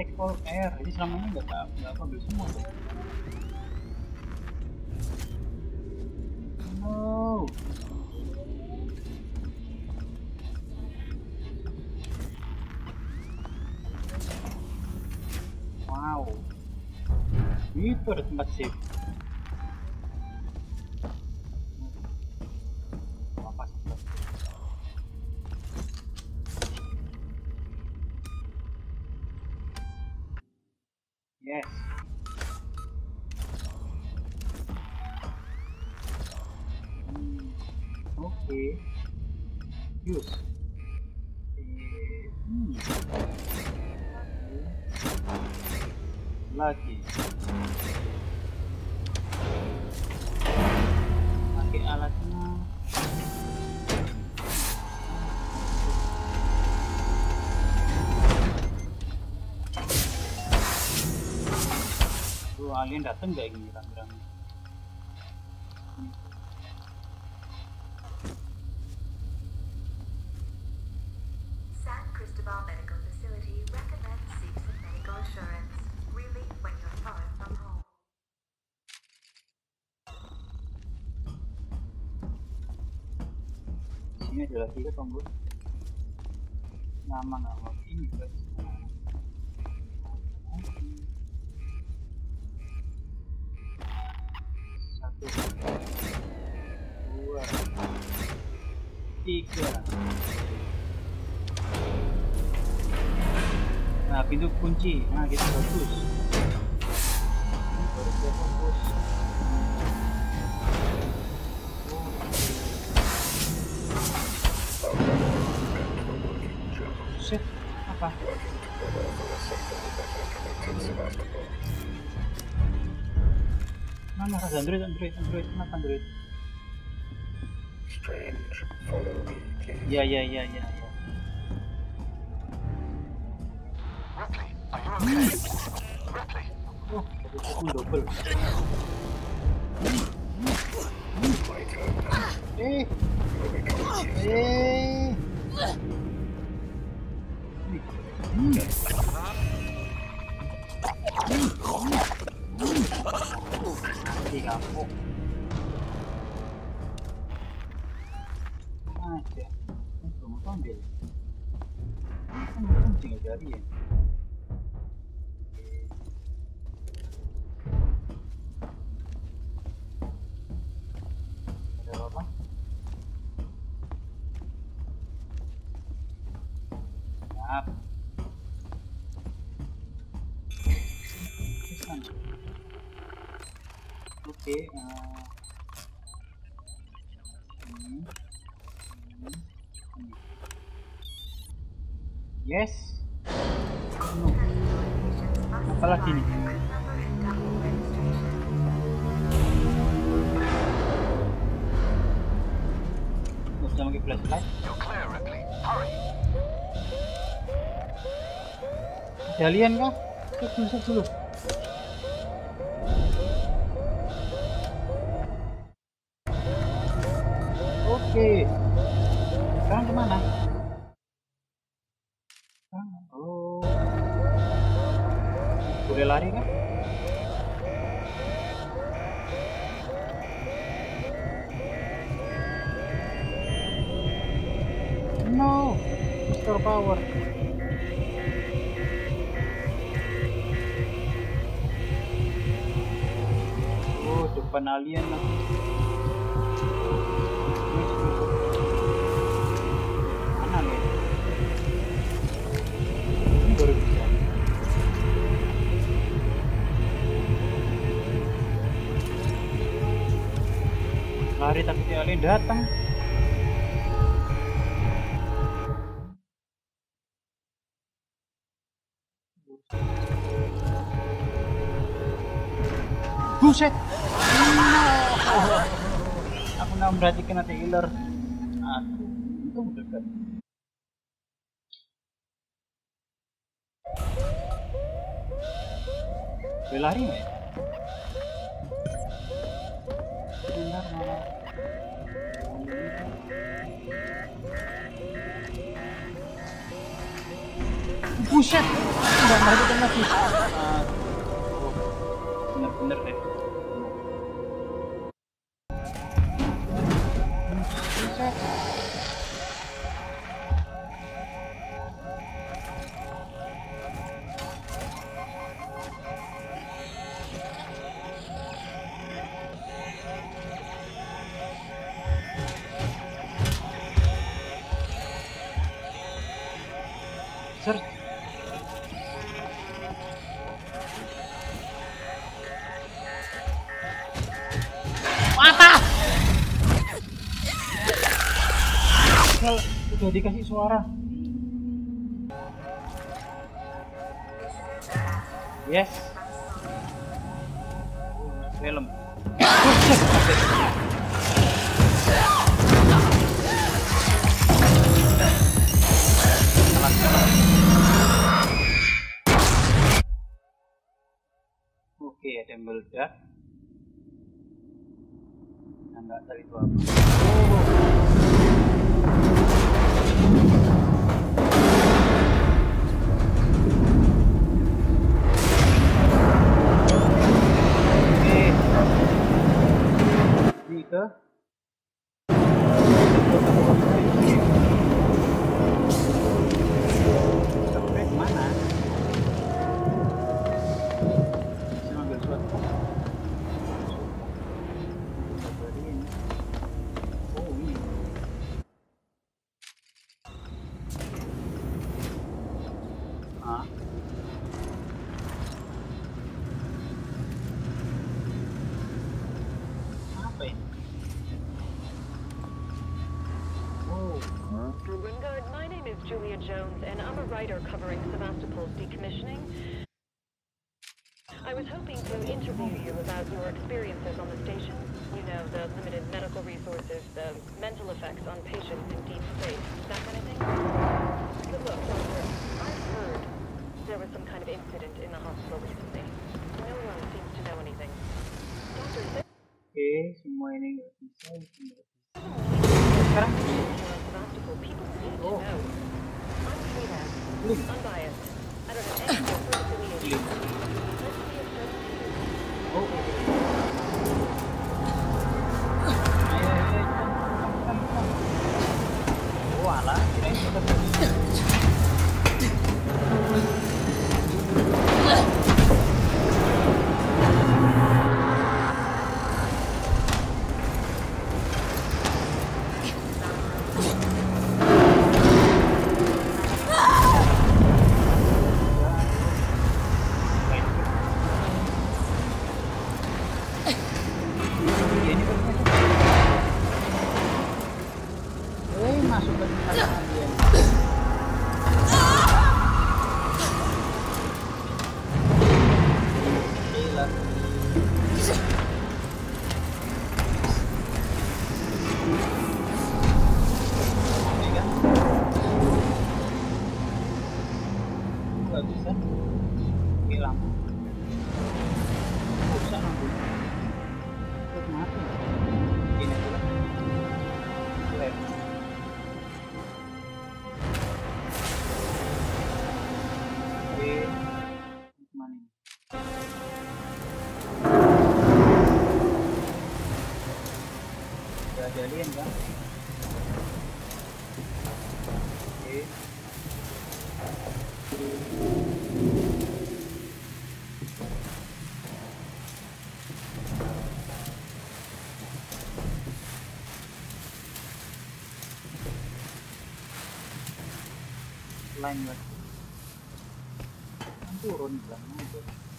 take all air. Jadi selama ini nggak ambil semua tuh. No. Wow. Itu ada tempat save. Apa sih? Yes. Oke. Use. Lagi. Pakai alatnya. Tuh alien datang nggak ini rame-rame? San Cristobal Medical Facility recommends CSIP medical assurance. Relief when you're far from home. Ini ada lagi ke tombol. Nama ini guys. Satu, dua, tiga. Nah, pintu kunci. Nah, kita bagus. Ini baru kita fokus. Shit, apa? Mana Android, kenapa Android? Strange, follow me, please. Ya. Ripley, are you okay? Ripley. Oh, aku double. My turn now. Eh. Will become easier. Mati kamu. Aja. Itu mau ambil. Kan tinggal jari ya. Ada apa? Siap. Oke, yes. No. Apa lagi nih? Nggak usah pakai flashlight. You're clear, Ripley. Hurry. Ada alien kah? Cek dulu. Oke. Sekarang kemana? Oh. Boleh lari kan? No. Restore power. Oh, depan alien lah. Mana nih? Ini baru bisa. Lari takut alien datang. Buset. Aku nggak memperhatikan ada healer. Aduh, itu dekat. Boleh lari nggak ya? Bentar, malah. Buset, nggak meragukan lagi. Bener-bener deh. Buset. Search. Mantap. Udah dikasih suara. Yes. Film. Oke, ada meledak. Nah, nggak tahu itu apa. Ini ke sampai mana? Saya ambil suatu. Oh ini. Ah. Apa ini? Wingard, my name is Julia Jones, and I'm a writer covering Sevastopol's decommissioning. I was hoping to interview you about your experiences on the station. You know, the limited medical resources, the mental effects on patients in deep space, that kind of thing. But look, Doctor, I've heard there was some kind of incident in the hospital recently. No one seems to know anything. Doctor, is there Oke, semua ini nggak bisa. sekarang Sevastopol? People need to know. I'm freelance, unbiased. I don't have any corporate affiliation. Let's be of service to you. Oh. Ayo, come. Oh, alah, kirain sudah tadi. Masuk ke dalam dia. Gila. Ini kan? Gak bisa. Hilang. Bisa nambung. Terus mati. Ini dulu. Left. Mana ini? Gak ada alien kan? Oke. Lain lagi. Turun kan aja.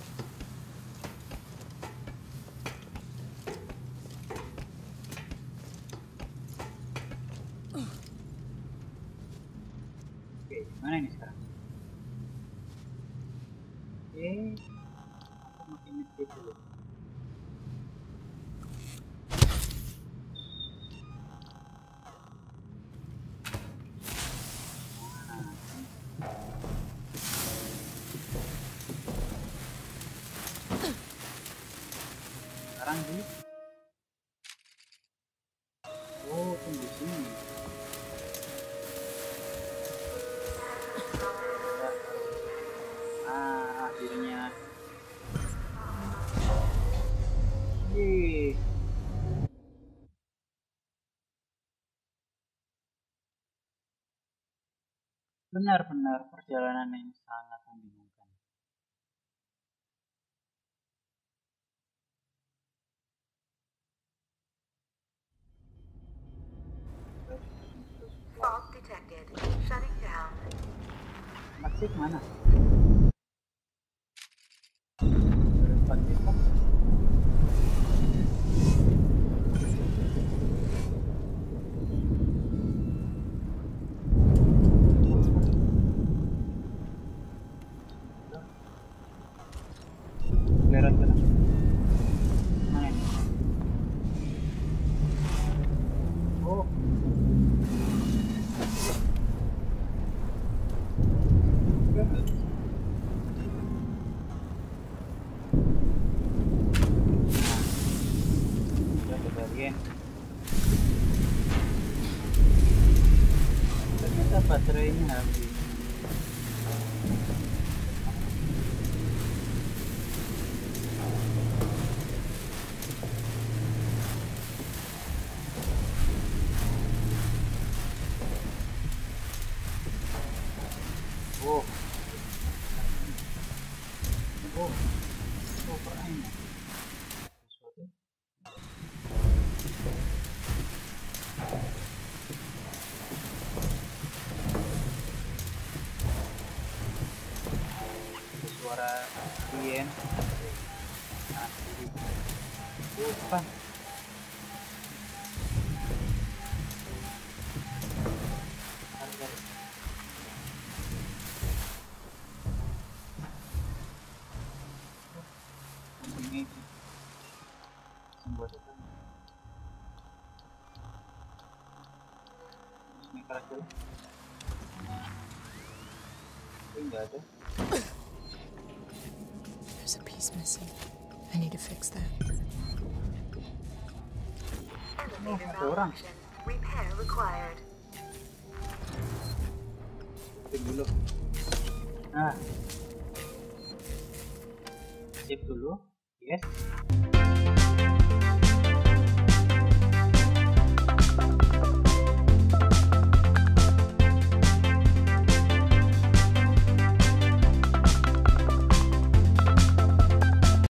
Oke, mana ini sekarang? Oke, aku makin ngecek dulu. Sekarang di tunggu sini. Ya. Benar-benar perjalanan yang sangat membingungkan. Fault detected. Shutting down. Masih mana? Masih kan? Lewat sana. Mana ini? Oh. Udah kebalian. Ternyata baterainya habis. Oh. Oh. Oh, pernah ini. Sesuatu. Suara alien. Nah, ini. Bukan. Ini membuat apa? Sniper aja. Ini enggak ada. There's a piece missing. I need to fix that. Elevator ada orang. malfunction. Repair required. Sip dulu. Nah. Sip dulu. Yes.